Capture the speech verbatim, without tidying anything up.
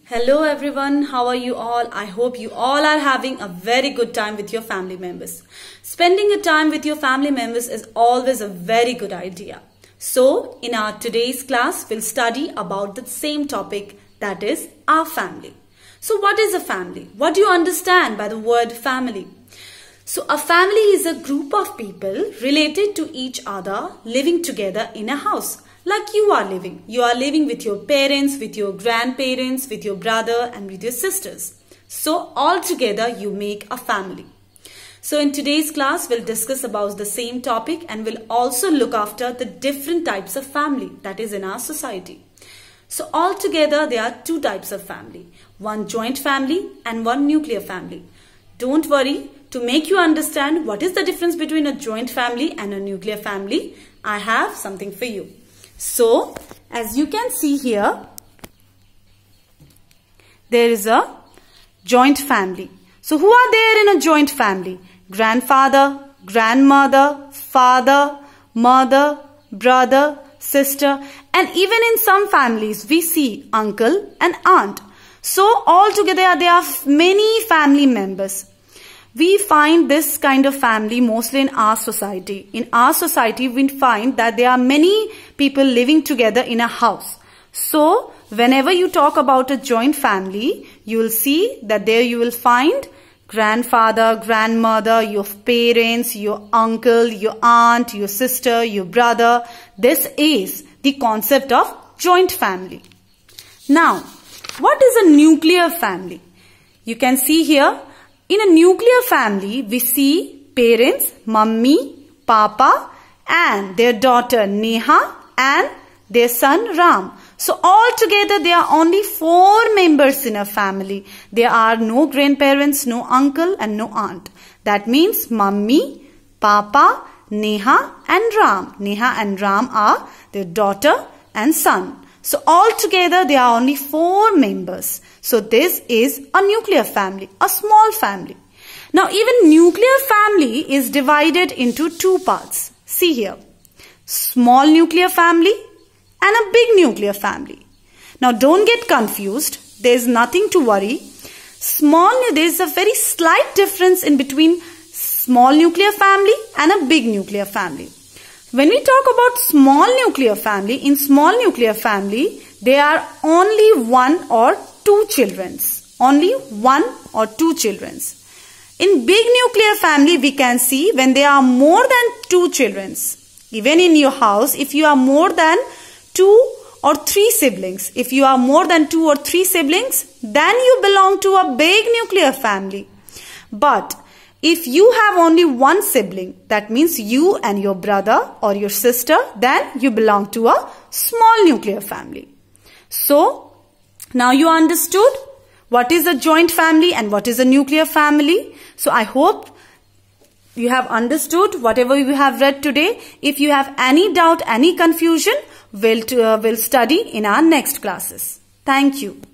Hello everyone, how are you all? I hope you all are having a very good time with your family members. Spending a time with your family members is always a very good idea. So, in our today's class, we'll study about the same topic, that is our family. So, what is a family? What do you understand by the word family? So, a family is a group of people related to each other living together in a house. Like you are living. You are living with your parents, with your grandparents, with your brother and with your sisters. So all together you make a family. So in today's class we'll discuss about the same topic and we'll also look after the different types of family that is in our society. So all together there are two types of family. One joint family and one nuclear family. Don't worry, to make you understand what is the difference between a joint family and a nuclear family, I have something for you. So, as you can see here, there is a joint family. So, who are there in a joint family? Grandfather, grandmother, father, mother, brother, sister, and even in some families we see uncle and aunt. So, all together there are many family members. We find this kind of family mostly in our society. In our society, we find that there are many people living together in a house. So, whenever you talk about a joint family, you will see that there you will find grandfather, grandmother, your parents, your uncle, your aunt, your sister, your brother. This is the concept of joint family. Now, what is a nuclear family? You can see here, in a nuclear family, we see parents, mummy, papa and their daughter Neha and their son Ram. So all together there are only four members in a family. There are no grandparents, no uncle and no aunt. That means mummy, papa, Neha and Ram. Neha and Ram are their daughter and son. So all together there are only four members. So this is a nuclear family, a small family. Now even nuclear family is divided into two parts. See here, small nuclear family and a big nuclear family. Now don't get confused. There is nothing to worry. Small, there is a very slight difference in between small nuclear family and a big nuclear family. When we talk about small nuclear family, in small nuclear family, there are only one or two children. Only one or two children. In big nuclear family, we can see when there are more than two children. Even in your house, if you are more than two or three siblings, if you are more than two or three siblings, then you belong to a big nuclear family. But if you have only one sibling, that means you and your brother or your sister, then you belong to a small nuclear family. So, now you understood what is a joint family and what is a nuclear family. So, I hope you have understood whatever you have read today. If you have any doubt, any confusion, we'll, uh, we'll study in our next classes. Thank you.